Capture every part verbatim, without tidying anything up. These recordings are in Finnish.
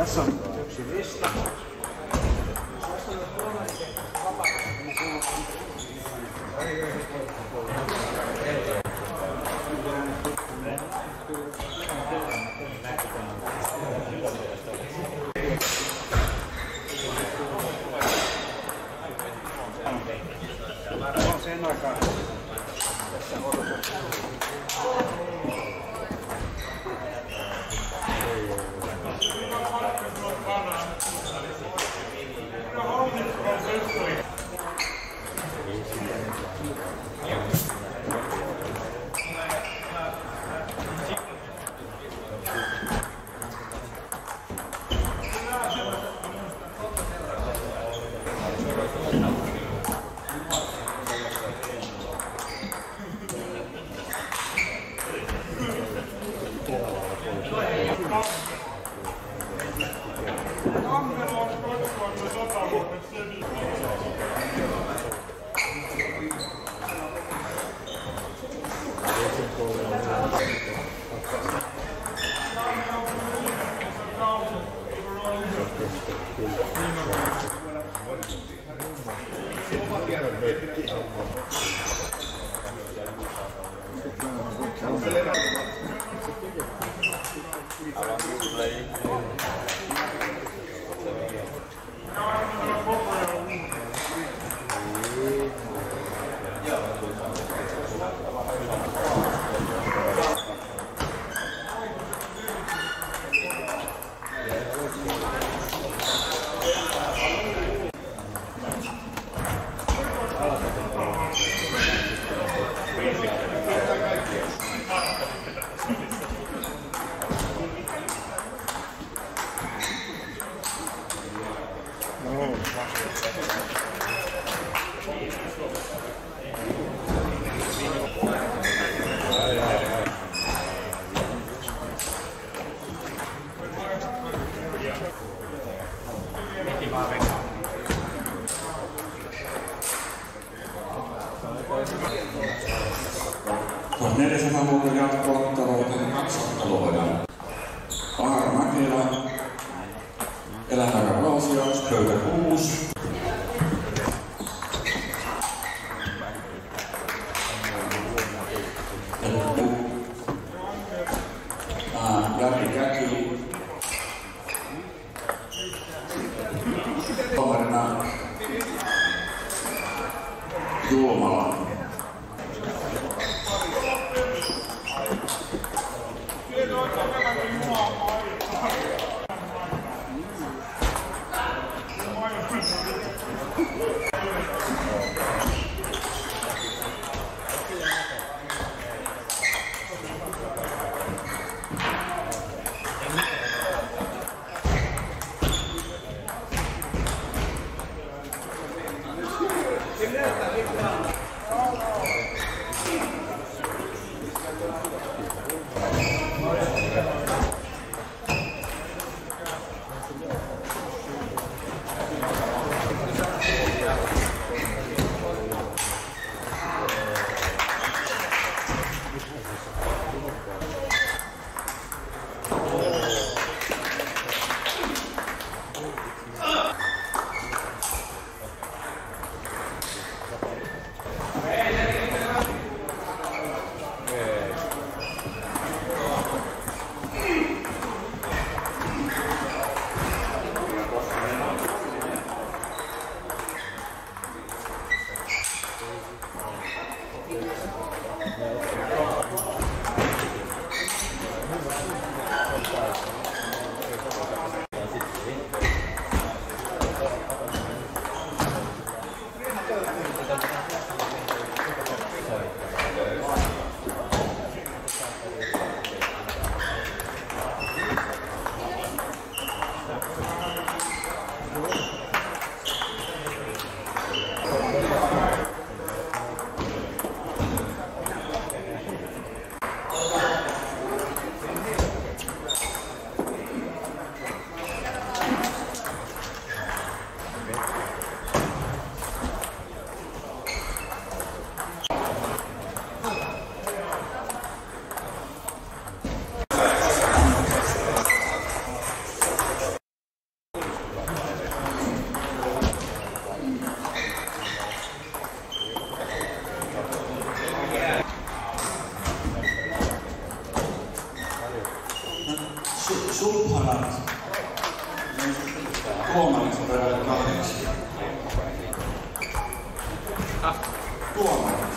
Tässä on yksi lista. No, sen aikaan. Tässä on. tuhatneljäsataa vuoden jatko-talouden kaksituhattaluvulla. Ahara Mäkelä, Eläintarkan Raasiaus, pöytä kuusi. Jari Käki. Tomarina Julmala. Subhanat. Tuomariksi perälle kahdeksi. Tuomariksi.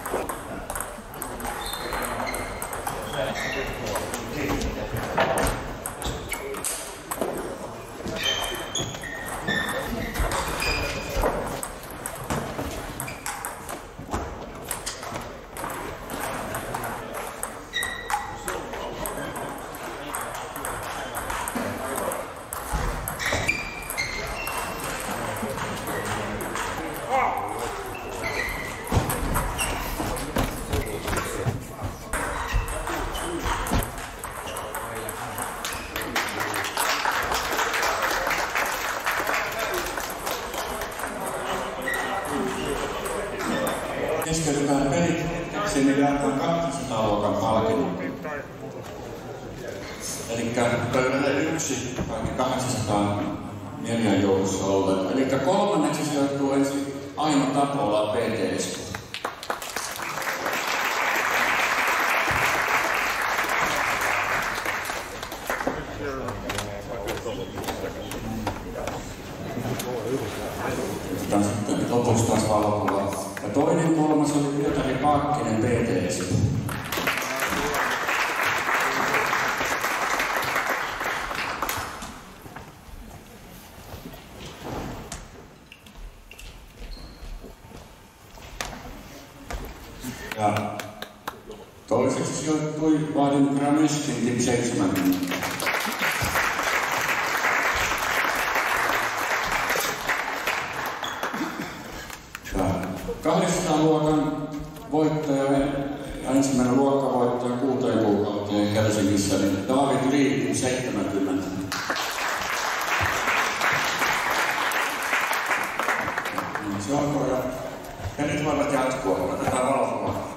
Keskeytetään pelit, sinne jaetaan kaksisataa luokan palkinnot. Eli pöydälle yksi, kaikki kahdeksansataa neljän joukossa olleet. Eli kolmanneksi sijoittuu ensin Aino Tapola P T S. Otetaan sitten lopuksi taas valokuva. Ja toinen kolmas oli Pietari Paakkinen P T S. Ja toiseksi sijoittui Vaadin Grameskin Team seitsemänkymmentä. kahdeksansadan luokan voittaja ja ensimmäinen luokkavoittaja kuuteen kuukauteen Helsingissä, niin David Lee seitsemänkymmentä. Se alkoi ja pelit voivat jatkua. Otetaan valokuvaa.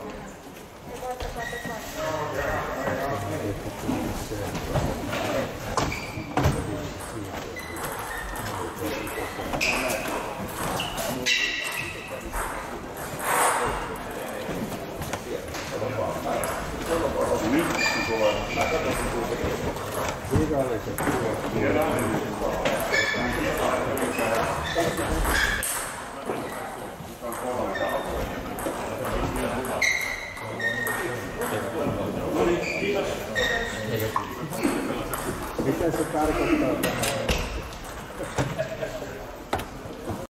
Mitä se tarkoittaa tähän?